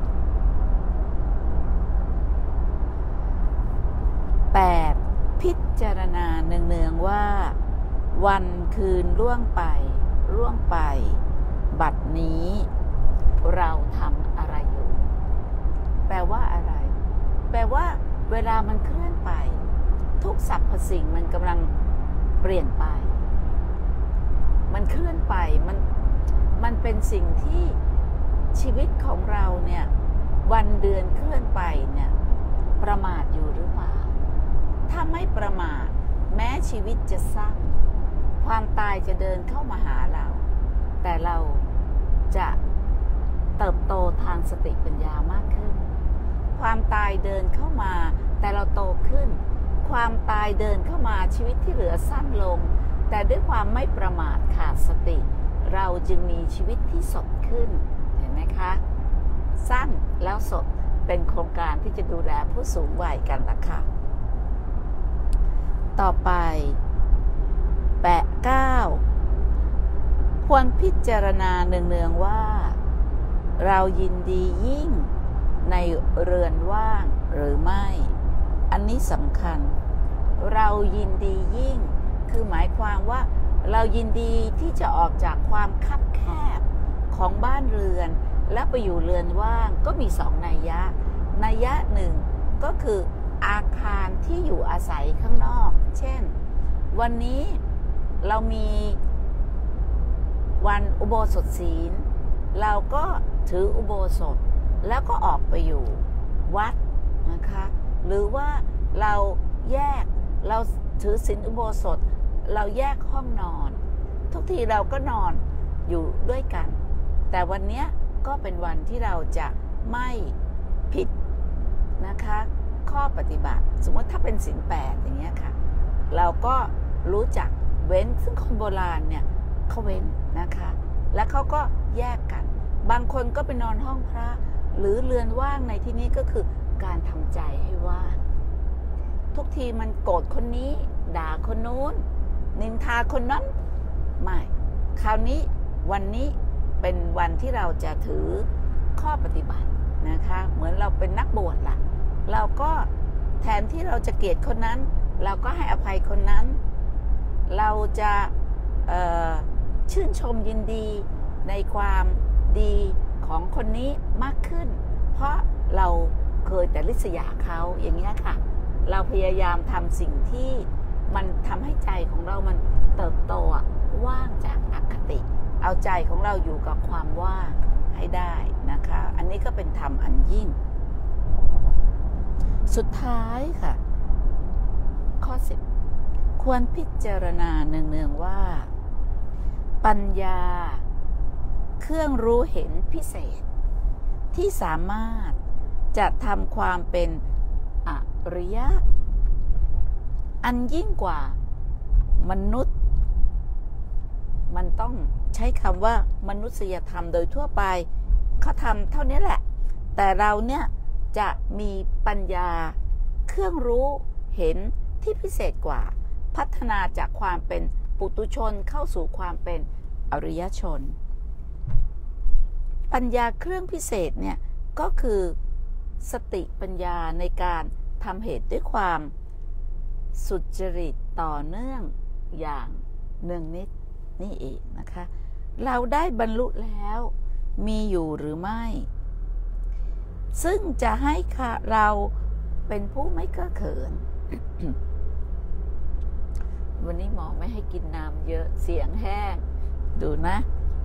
8. พิจารณาเนืองๆว่าวันคืนล่วงไปบัดนี้เราทำอะไรอยู่ลว่าอะไร แปลว่าเวลามันเคลื่อนไปทุกสรรพสิ่งมันกำลังเปลี่ยนไปมันเคลื่อนไปมันเป็นสิ่งที่ชีวิตของเราเนี่ยวันเดือนเคลื่อนไปเนี่ยประมาทอยู่หรือเปล่าถ้าไม่ประมาทแม้ชีวิตจะสั้นความตายจะเดินเข้ามาหาเราแต่เราจะเติบโตทางสติปัญญามากขึ้นความตายเดินเข้ามาแต่เราโตขึ้นความตายเดินเข้ามาชีวิตที่เหลือสั้นลงแต่ด้วยความไม่ประมาทขาดสติเราจึงมีชีวิตที่สดขึ้นเห็นไหมคะสั้นแล้วสดเป็นโครงการที่จะดูแลผู้สูงวัยกันละค่ะต่อไปแปะ9ควรพิจารณาเนืองๆว่าเรายินดียิ่งในเรือนว่างหรือไม่อันนี้สำคัญเรายินดียิ่งคือหมายความว่าเรายินดีที่จะออกจากความคับแคบของบ้านเรือนและไปอยู่เรือนว่างก็มี2 นัยยะหนึ่งก็คืออาคารที่อยู่อาศัยข้างนอกเช่นวันนี้เรามีวันอุโบสถศีลเราก็ถืออุโบสถแล้วก็ออกไปอยู่วัดนะคะหรือว่าเราถือศีลอุโบสถเราแยกห้องนอนทุกทีเราก็นอนอยู่ด้วยกันแต่วันนี้ก็เป็นวันที่เราจะไม่ผิดนะคะข้อปฏิบัติสมมติถ้าเป็นศีล8อย่างเงี้ยค่ะเราก็รู้จักเว้นซึ่งคนโบราณเนี่ยเขาเว้นนะคะและเขาก็แยกกันบางคนก็ไปนอนห้องพระหรือเรือนว่างในที่นี้ก็คือการทำใจให้ว่างทุกทีมันโกรธคนนี้ด่าคนนู้นนินทาคนนั้นไม่คราวนี้วันนี้เป็นวันที่เราจะถือข้อปฏิบัตินะคะเหมือนเราเป็นนักบวชล่ะเราก็แทนที่เราจะเกลียดคนนั้นเราก็ให้อภัยคนนั้นเราจะชื่นชมยินดีในความดีของคนนี้มากขึ้นเพราะเราเคยแต่ริษยาเขาอย่างนี้ค่ะเราพยายามทำสิ่งที่มันทำให้ใจของเรามันเติบโตว่างจากอคติเอาใจของเราอยู่กับความว่างให้ได้นะคะอันนี้ก็เป็นธรรมอันยิ่งสุดท้ายค่ะข้อ10ควรพิจารณาเนืองๆว่าปัญญาเครื่องรู้เห็นพิเศษที่สามารถจะทำความเป็นอริยะอันยิ่งกว่ามนุษย์มันต้องใช้คำว่ามนุษยธรรมโดยทั่วไปเขาทำเท่านี้แหละแต่เราเนี่ยจะมีปัญญาเครื่องรู้เห็นที่พิเศษกว่าพัฒนาจากความเป็นปุถุชนเข้าสู่ความเป็นอริยชนปัญญาเครื่องพิเศษเนี่ยก็คือสติปัญญาในการทำเหตุด้วยความสุจริตต่อเนื่องอย่างเนืองนิดนี่เองนะคะเราได้บรรลุแล้วมีอยู่หรือไม่ซึ่งจะให้เราเป็นผู้ไม่เก้อเขิน วันนี้หมอไม่ให้กินน้ำเยอะเสียงแห้งดูนะ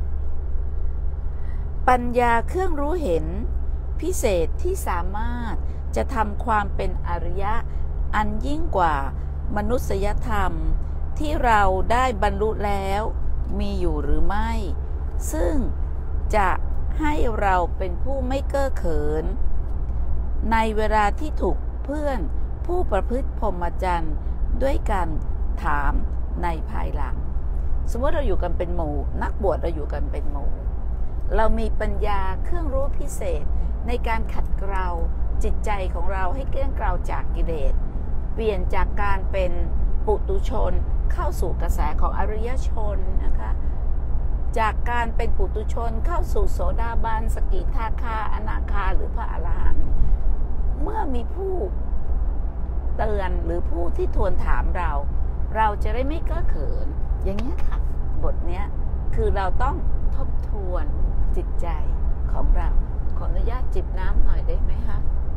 ปัญญาเครื่องรู้เห็นพิเศษที่สามารถจะทำความเป็นอริยะอันยิ่งกว่ามนุษยธรรมที่เราได้บรรลุแล้วมีอยู่หรือไม่ซึ่งจะให้เราเป็นผู้ไม่เก้อเขินในเวลาที่ถูกเพื่อนผู้ประพฤติพรหมจรรย์ด้วยกันถามในภายหลังสมมติเราอยู่กันเป็นหมู่นักบวชเราอยู่กันเป็นหมู่เรามีปัญญาเครื่องรู้พิเศษในการขัดเกลาจิตใจของเราให้เกลี้ยงเกลาจากกิเลสเปลี่ยนจากการเป็นปุถุชนเข้าสู่กระแสของอริยชนนะคะจากการเป็นปุถุชนเข้าสู่โสดาบันสกิทาคาอนาคาหรือพระอรหันต์เมื่อมีผู้เตือนหรือผู้ที่ทวนถามเราจะได้ไม่เก้อเขินอย่างนี้ค่ะบทนี้คือเราต้องทบทวนจิตใจของเราขออนุญาตจิบน้ำหน่อยได้ไหมคะ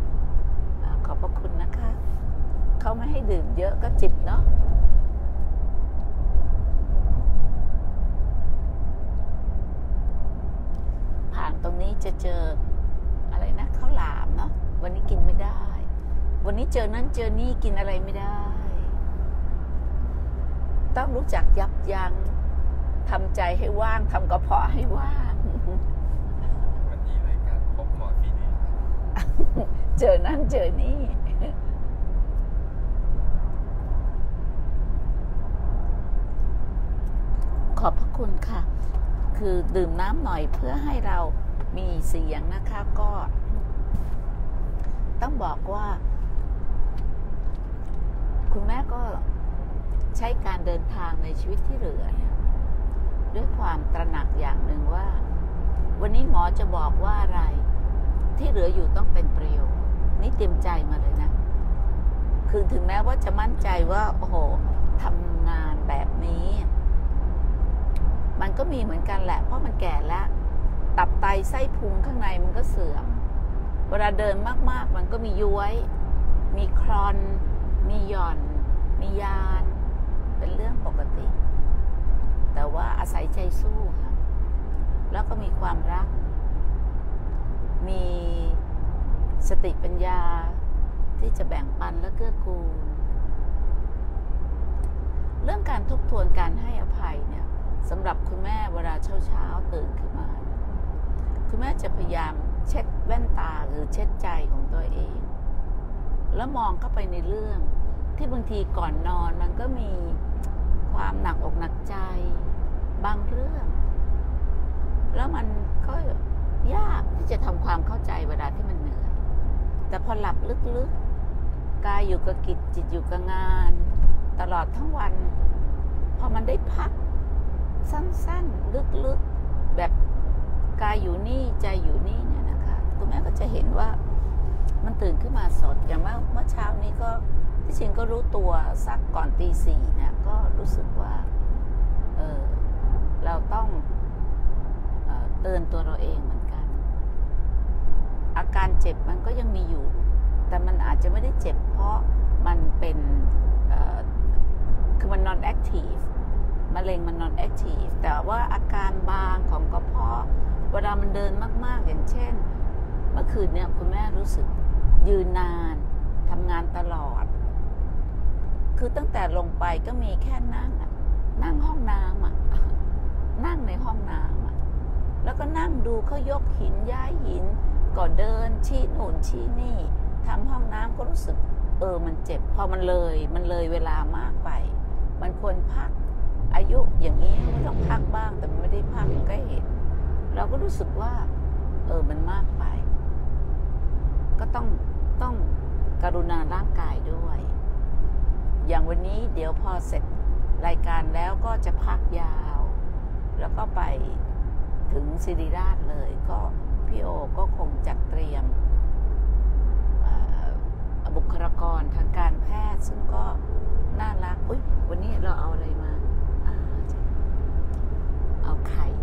อบพระคุณนะคะเขาไม่ให้ดื่มเยอะก็จิบเนาะผ่านตรงนี้จะเจออะไรนะข้าวหลามเนาะวันนี้กินไม่ได้วันนี้เจอนั้นเจอนี่กินอะไรไม่ได้ต้องรู้จักยับยั้งทำใจให้ว่างทำกระเพาะให้ว่างวันนี้รายการพบหมอฟีนีเจอนั้นเจอนี่ขอบพระคุณค่ะคือดื่มน้ำหน่อยเพื่อให้เรามีเสียงนะคะก็ต้องบอกว่าคุณแม่ก็ใช้การเดินทางในชีวิตที่เหลือเนี่ยด้วยความตระหนักอย่างหนึ่งว่าวันนี้หมอจะบอกว่าอะไรที่เหลืออยู่ต้องเป็นประโยชน์นี่เตรียมใจมาเลยนะคือถึงแม้ว่าจะมั่นใจว่าโอ้โหทำงานแบบนี้มันก็มีเหมือนกันแหละเพราะมันแก่แล้วตับไตไส้พุงข้างในมันก็เสื่อมเวลาเดินมากๆมันก็มีย้วยมีคลอนมีหย่อนมียานเป็นเรื่องปกติแต่ว่าอาศัยใจสู้ค่ะแล้วก็มีความรักมีสติปัญญาที่จะแบ่งปันและเกื้อกูลเรื่องการทบทวนการให้อภัยเนี่ยสำหรับคุณแม่เวลาเช้าตื่นขึ้นมาคุณแม่จะพยายามเช็ดแว่นตาหรือเช็ดใจของตัวเองแล้วมองเข้าไปในเรื่องที่บางทีก่อนนอนมันก็มีความหนักอกหนักใจบางเรื่องแล้วมันก็ยากที่จะทำความเข้าใจเวลาที่มันเหนื่อยแต่พอหลับลึกๆกายอยู่กับกิจจิตอยู่กับงานตลอดทั้งวันพอมันได้พักสั้นๆลึกๆแบบกายอยู่นี่ใจอยู่นี่เนี่ยนะคะคุณแม่ก็จะเห็นว่ามันตื่นขึ้นมาสดอย่างเมื่อเช้านี้ก็ที่จริงก็รู้ตัวสักก่อนตี 4เนี่ยก็รู้สึกว่าเราต้องเตือนตัวเราเองเหมือนกันอาการเจ็บมันก็ยังมีอยู่แต่มันอาจจะไม่ได้เจ็บเพราะมันเป็นคือมัน non active มะเร็งมัน non active แต่ว่าอาการบางของกระเพาะเวลามันเดินมากๆอย่างเช่นเมื่อคืนเนี่ยคุณแม่รู้สึกยืนนานทำงานตลอดคือตั้งแต่ลงไปก็มีแค่นั่งห้องน้ำนั่งในห้องน้ำแล้วก็นั่งดูเขายกหินย้ายหินก็เดินชี้หนุนชี้นี่ทำห้องน้ำก็รู้สึกมันเจ็บพอมันเลยเวลามากไปมันควรพักอายุอย่างนี้มันต้องพักบ้างแต่มันไม่ได้พักก็เห็นเราก็รู้สึกว่ามันมากไปก็ต้องกรุณาร่างกายด้วยอย่างวันนี้เดี๋ยวพอเสร็จรายการแล้วก็จะพักยาวแล้วก็ไปถึงศิริราชเลยก็พี่โอก็คงจัดเตรียมบุคลากรทางการแพทย์ซึ่งก็น่ารักวันนี้เราเอาอะไรมาเอาไข่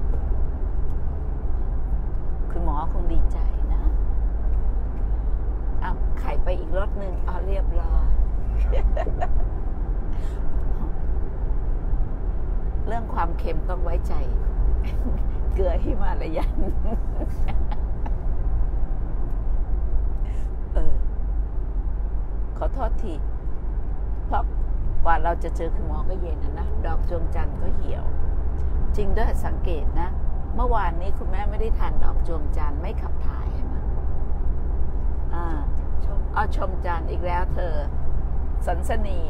คุณหมอคงดีใจนะเอาไข่ไปอีกรสหนึ่งเอาเรียบร้อยเรื่องความเค็มต้องไว้ใจเกลือหิมาลายันขอโทษทีเพราะกว่าเราจะเจอคุณหมอก็เย็นนะดอกจวงจันทร์ก็เหี่ยวจริงด้วยสังเกตนะเมื่อวานนี้คุณแม่ไม่ได้ทานดอกจวงจันทร์ไม่ขับถ่ายใช่ไหมชมจันทร์อีกแล้วเธอสันสนี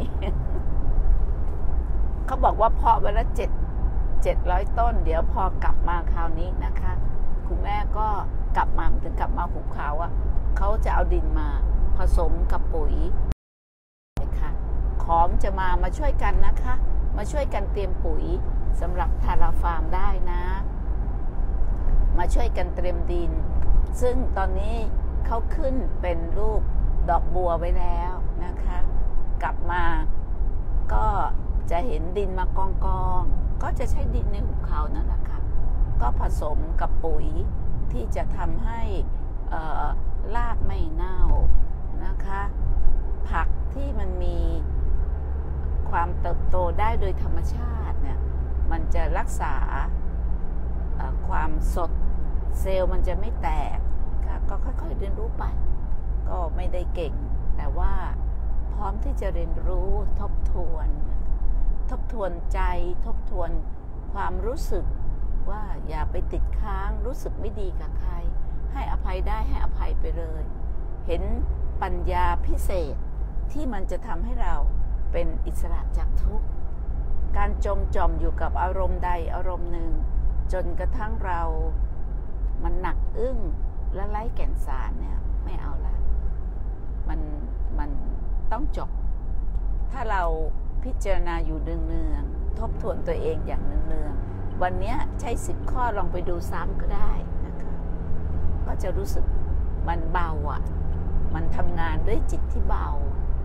เขาบอกว่าเพาะไว้ละ700 ต้นเดี๋ยวพอกลับมาคราวนี้นะคะคุณแม่ก็กลับมาถึงกลับมาหุบเขาเขาจะเอาดินมาผสมกับปุ๋ยค่ะของจะมาช่วยกันนะคะมาช่วยกันเตรียมปุ๋ยสำหรับทาราฟาร์มได้นะมาช่วยกันเตรียมดินซึ่งตอนนี้เขาขึ้นเป็นรูปดอกบัวไว้แล้วนะคะกลับมาก็จะเห็นดินมากองก็จะใช้ดินในหุบเขานั่นแหละค่ะก็ผสมกับปุ๋ยที่จะทำให้รากไม่เน่านะคะผักที่มันมีความเติบโตได้โดยธรรมชาติเนี่ยมันจะรักษาความสดเซลล์มันจะไม่แตกก็ค่อยๆเรียนรู้ไปก็ไม่ได้เก่งแต่ว่าพร้อมที่จะเรียนรู้ทบทวนใจทบทวนความรู้สึกว่าอย่าไปติดค้างรู้สึกไม่ดีกับใครให้อภัยได้ให้อภัยไปเลยเห็นปัญญาพิเศษที่มันจะทำให้เราเป็นอิสระจากทุกข์การจมจ่อมอยู่กับอารมณ์ใดอารมณ์หนึ่งจนกระทั่งเรามันหนักอึ้งและไร้แก่นสารเนี่ยไม่เอาละมันต้องจบถ้าเราพิจารณาอยู่เนืองๆทบทวนตัวเองอย่างเนืองๆวันนี้ใช้10 ข้อลองไปดูซ้ำก็ได้นะคะก็จะรู้สึกมันเบาอ่ะมันทำงานด้วยจิตที่เบา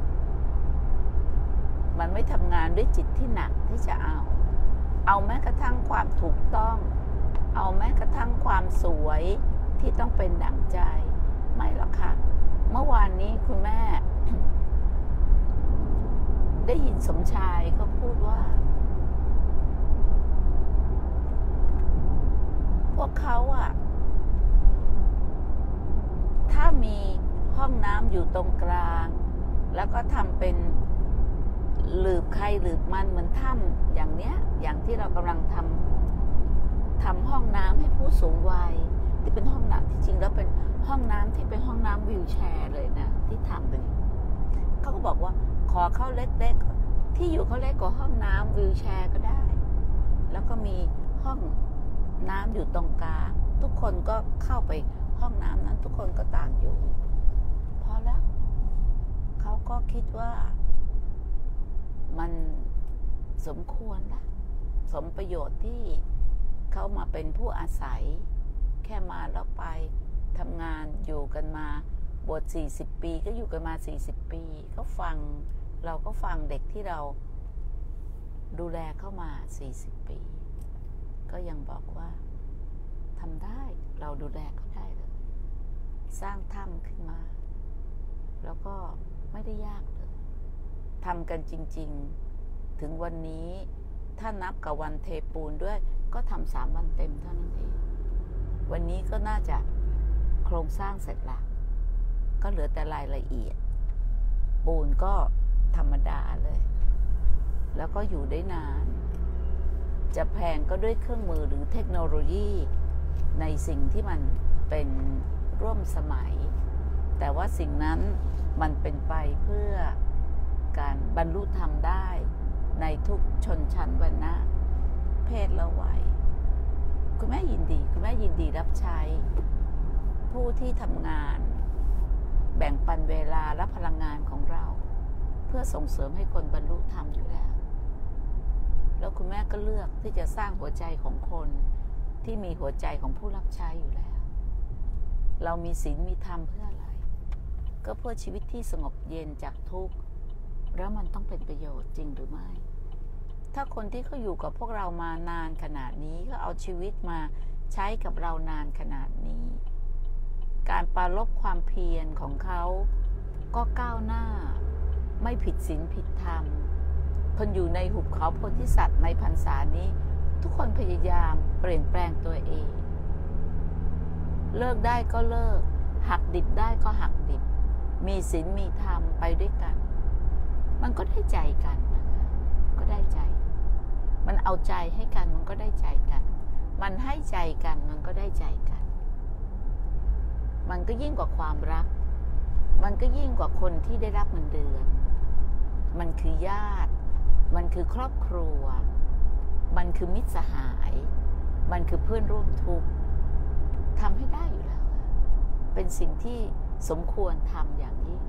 มันไม่ทำงานด้วยจิตที่หนักที่จะเอาแม้กระทั่งความถูกต้องเอาแม้กระทั่งความสวยที่ต้องเป็นดั่งใจไม่หรอกค่ะเมื่อวานนี้คุณแม่ ได้ยินสมชายเขาพูดว่าพวกเขาอะถ้ามีห้องน้ำอยู่ตรงกลางแล้วก็ทำเป็นหลืบใครหลืบมันเหมือนถ้ำอย่างเนี้ยอย่างที่เรากำลังทำห้องน้ำให้ผู้สูงวัยที่เป็นห้องน้ำที่จริงแล้วเป็นห้องน้ำที่เป็นห้องน้ำวีลแชร์เลยนะที่ทำเป็นเขาก็บอกว่าขอเข้าเล็กๆที่อยู่เขาเล็กกว่าห้องน้ำวีลแชร์ก็ได้แล้วก็มีห้องน้ำอยู่ตรงกลางทุกคนก็เข้าไปห้องน้ำนั้นทุกคนก็ต่างอยู่พอแล้วเขาก็คิดว่ามันสมควรละสมประโยชน์ที่เขามาเป็นผู้อาศัยแค่มาแล้วไปทำงานอยู่กันมาบวช40 ปีก็อยู่กันมา40 ปีก็ฟังเราก็ฟังเด็กที่เราดูแลเข้ามา40 ปีก็ยังบอกว่าทำได้เราดูแลเขาได้เลยสร้างถ้ำขึ้นมาแล้วก็ไม่ได้ยากเลยทำกันจริงๆถึงวันนี้ถ้านับกับวันเทปูนด้วยก็ทำ3 วันเต็มเท่านั้นเองวันนี้ก็น่าจะโครงสร้างเสร็จละก็เหลือแต่รายละเอียดปูนก็ธรรมดาเลยแล้วก็อยู่ได้นานจะแพงก็ด้วยเครื่องมือหรือเทคโนโลยีในสิ่งที่มันเป็นร่วมสมัยแต่ว่าสิ่งนั้นมันเป็นไปเพื่อการบรรลุธรรมได้ในทุกชนชั้นวรรณะเพศและวัยคุณแม่ยินดีรับใช้ผู้ที่ทำงานแบ่งปันเวลาและพลังงานของเราเพื่อส่งเสริมให้คนบรรลุธรรมอยู่แล้วคุณแม่ก็เลือกที่จะสร้างหัวใจของคนที่มีหัวใจของผู้รับใช้อยู่แล้วเรามีศีลมีธรรมเพื่ออะไรก็เพื่อชีวิตที่สงบเย็นจากทุกข์แล้วมันต้องเป็นประโยชน์จริงหรือไม่ถ้าคนที่เขาอยู่กับพวกเรามานานขนาดนี้ก็เอาชีวิตมาใช้กับเรานานขนาดนี้การปรารภความเพียรของเขาก็ก้าวหน้าไม่ผิดศีลผิดธรรมคนอยู่ในหุบเขาโพธิสัตว์ในพรรษานี้ทุกคนพยายามเปลี่ยนแปลงตัวเองเลิกได้ก็เลิกหักดิบได้ก็หักดิบมีศีลมีธรรมไปด้วยกันมันก็ได้ใจกันนะคะก็ได้ใจมันเอาใจให้กันมันก็ได้ใจกันมันให้ใจกันมันก็ได้ใจกันมันก็ยิ่งกว่าความรักมันก็ยิ่งกว่าคนที่ได้รับเงินเดือนมันคือญาติมันคือครอบครัวมันคือมิตรสหายมันคือเพื่อนร่วมทุกข์ทำให้ได้อยู่แล้วเป็นสิ่งที่สมควรทำอย่างยิ่ง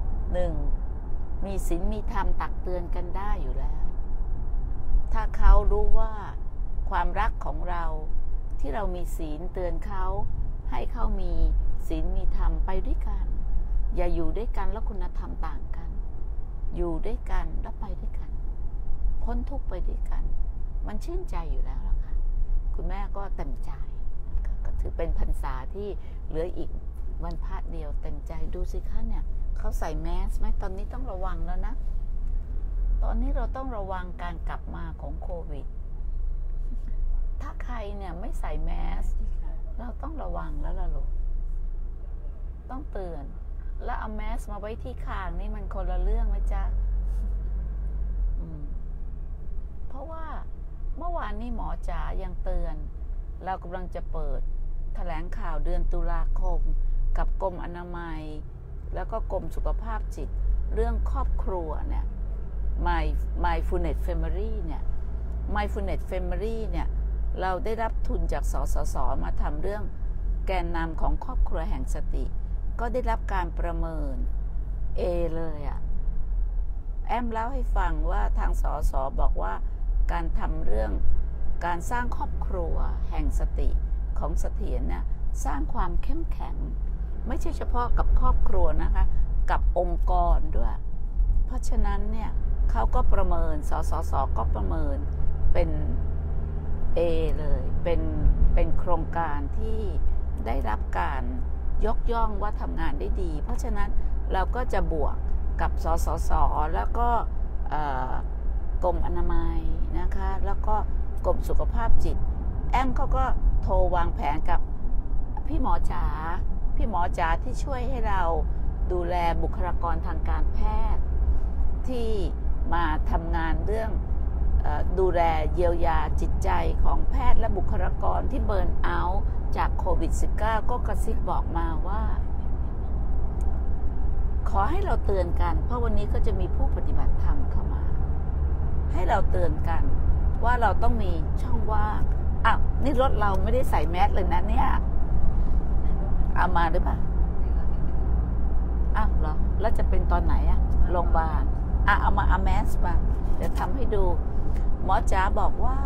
1มีศีลมีธรรมตักเตือนกันได้อยู่แล้วถ้าเขารู้ว่าความรักของเราที่เรามีศีลเตือนเขาให้เขามีศีลมีธรรมไปด้วยกันอย่าอยู่ด้วยกันแล้วคุณธรรมต่างกันอยู่ด้วยกันแล้วไปด้วยกันพ้นทุกข์ไปด้วยกันมันชื่นใจอยู่แล้วล่ะค่ะคุณแม่ก็เต็มใจก็ถือเป็นพรรษาที่เหลืออีกวันพระเดียวเต็มใจดูสิคะเนี่ยเขาใส่แมสไหมตอนนี้ต้องระวังแล้วนะตอนนี้เราต้องระวังการกลับมาของโควิดถ้าใครเนี่ยไม่ใส่แมสเราต้องระวังแล้วล่ะลูกต้องเตือนแล้วเอาแมสมาไว้ที่คางนี่มันคนละเรื่องไหมจ๊ะเพราะว่าเมื่อวานนี้หมอจ๋ายังเตือนเรากำลังจะเปิดแถลงข่าวเดือนตุลาคมกับกรมอนามัยแล้วก็กรมสุขภาพจิตเรื่องครอบครัวเนี่ย Mindfulness Family เนี่ย Mindfulness Family เนี่ยเราได้รับทุนจากสสส.มาทำเรื่องแกนนำของครอบครัวแห่งสติก็ได้รับการประเมิน A เลยอะแอมเล่าให้ฟังว่าทางสสบอกว่าการทำเรื่องการสร้างครอบครัวแห่งสติของเสถียรเนี่ยสร้างความเข้มแข็งไม่ใช่เฉพาะกับครอบครัวนะคะกับองค์กรด้วยเพราะฉะนั้นเนี่ยเขาก็ประเมินสสสก็ประเมินเป็น A เลยเป็นโครงการที่ได้รับการยกย่องว่าทำงานได้ดีเพราะฉะนั้นเราก็จะบวกกับสสสแล้วก็กรมอนามัยนะคะแล้วก็กรมสุขภาพจิตแอมเขาก็โทรวางแผนกับพี่หมอจ๋าที่ช่วยให้เราดูแลบุคลากรทางการแพทย์ที่มาทำงานเรื่องดูแลเยียวยาจิตใจของแพทย์และบุคลากรที่เบิร์นเอาท์จากโควิด -19 ก็กระซิบบอกมาว่าขอให้เราเตือนกันเพราะวันนี้ก็จะมีผู้ปฏิบัติธรรมเข้ามาให้เราเตือนกันว่าเราต้องมีช่องว่างอ้าวนี่รถเราไม่ได้ใส่แมสเลยนะเนี่ยเอามาหรือเปล่าอ้าวเหรอแล้วจะเป็นตอนไหนอะโรงพยาบาลเอามาเอาแมสมาเดี๋ยวทำให้ดูหมอจ๋าบอกว่า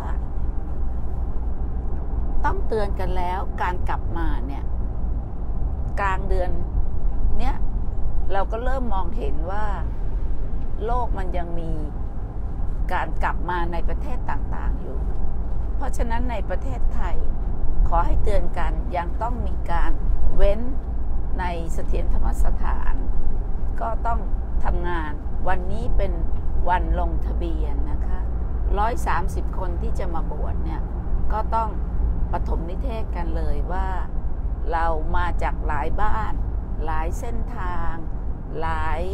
ต้องเตือนกันแล้วการกลับมาเนี่ยกลางเดือนเนี้ยเราก็เริ่มมองเห็นว่าโลกมันยังมีการกลับมาในประเทศต่างๆอยู่เพราะฉะนั้นในประเทศไทยขอให้เตือนกันยังต้องมีการเว้นในเสถียรธรรมสถานก็ต้องทำงานวันนี้เป็นวันลงทะเบียนนะคะ130 คนที่จะมาบวชเนี่ยก็ต้องปฐมนิเทศกันเลยว่าเรามาจากหลายบ้านหลายเส้นทางหลาย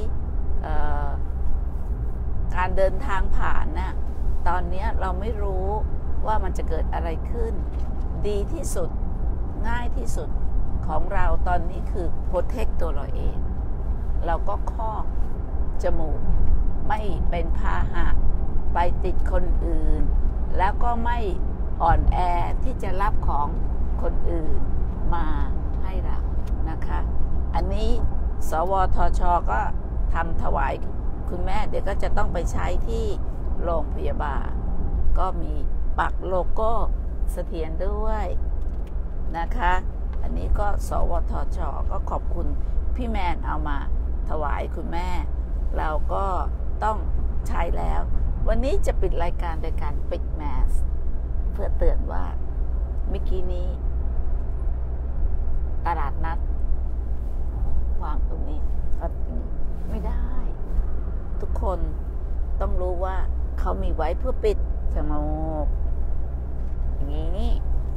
การเดินทางผ่านน่ะตอนนี้เราไม่รู้ว่ามันจะเกิดอะไรขึ้นดีที่สุดง่ายที่สุดของเราตอนนี้คือโปรเทคตัวเราเองเราก็ครอบจมูกไม่เป็นพาหะไปติดคนอื่นแล้วก็ไม่อ่อนแอที่จะรับของคนอื่นมาให้เรานะคะอันนี้สวทช.ก็ทำถวายคุณแม่เดี๋ยวก็จะต้องไปใช้ที่โรงพยาบาลก็มีปักโลโก้เสถียรด้วยนะคะอันนี้ก็สวทช.ก็ขอบคุณพี่แมนเอามาถวายคุณแม่เราก็ต้องใช้แล้ววันนี้จะปิดรายการโดยการปิดแมสเพื่อเตือนว่าเมื่อกี้นี้ตลาดนัดวางตรงนี้ไม่ได้ทุกคนต้องรู้ว่าเขามีไว้เพื่อปิดจมูกอย่างนี้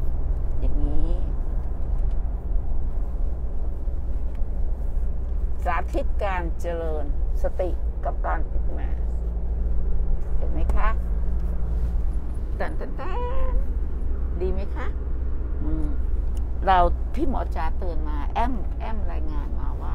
สาธิตการเจริญสติกับการปิดแมสเห็นไหมคะตันดีไหมคะเราพี่หมอจ๋าเตือนมาแอมรายงานมาว่า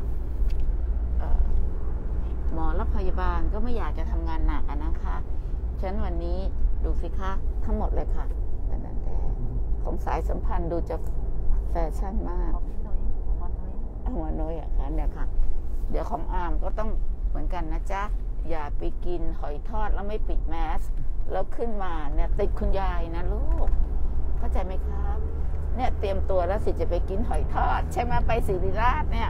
หมอและพยาบาลก็ไม่อยากจะทำงานหนักนะคะฉะนั้นวันนี้ดูสิคะทั้งหมดเลยค่ะแต่ของสายสัมพันธ์ดูจะแฟชั่นมากหัวน้อยอะค่ะเนี่ยค่ะเดี๋ยวของอาร์มก็ต้องเหมือนกันนะจ๊ะอย่าไปกินหอยทอดแล้วไม่ปิดแมสแล้วขึ้นมาเนี่ยติดคุณยายนะลูกเข้าใจไหมครับเนี่ยเตรียมตัวแล้วสิจะไปกินหอยทอดใช่ไหมไปศิริราชเนี่ย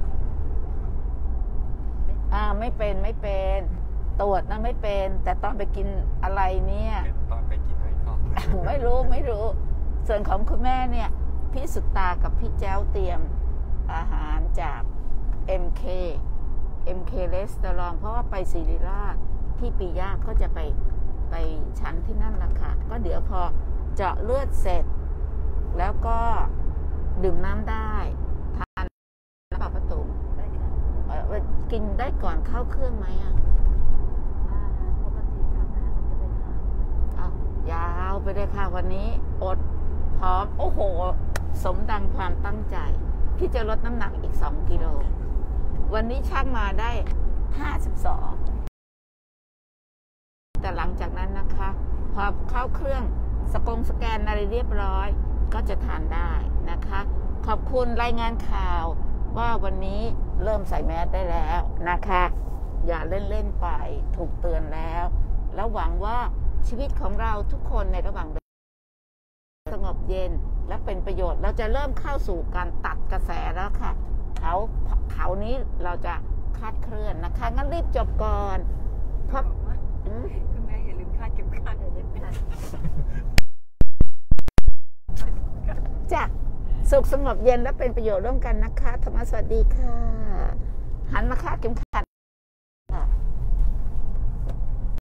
ไม่เป็นตรวจนะไม่เป็นแต่ตอนไปกินอะไรเนี่ยตอนไปกินหอยทอดไม่รู้ส่วนของคุณแม่เนี่ยพี่สุตากับพี่แจ้วเตรียมอาหารจาก MK MK Restaurant เพราะว่าไปศิริราชที่ปิยะก็จะไปชั้นที่นั่นแหละค่ะก็เดี๋ยวพอเจาะเลือดเสร็จแล้วก็ดื่มน้ำได้ทานน้ำปลาประตูกินได้ก่อนเข้าเครื่องไหมอ่ะปกติทำนะถึงจะไปทานยาวไปเลยค่ะวันนี้อดพร้อมโอ้โหสมดังความตั้งใจที่จะลดน้ำหนักอีก2 กิโลวันนี้ชั่งมาได้52แต่หลังจากนั้นนะคะพอเข้าเครื่องสแกนอะไรเรียบร้อยก็จะทานได้นะคะขอบคุณรายงานข่าวว่าวันนี้เริ่มใส่แมสได้แล้วนะคะอย่าเล่นๆไปถูกเตือนแล้วแล้วหวังว่าชีวิตของเราทุกคนในระหว่างสงบเย็นและเป็นประโยชน์เราจะเริ่มเข้าสู่การตัดกระแสแล้วค่ะเขานี้เราจะคลาดเคลื่อนนะคะงั้นรีบจบก่อนเพราะคุณแม่อย่าลืมคาดเข็มขัดอย่าลืมคาดจ้ะสุขสงบเย็นและเป็นประโยชน์ร่วมกันนะคะธรรมะสวัสดีค่ะหันมาคาดเข็มขัด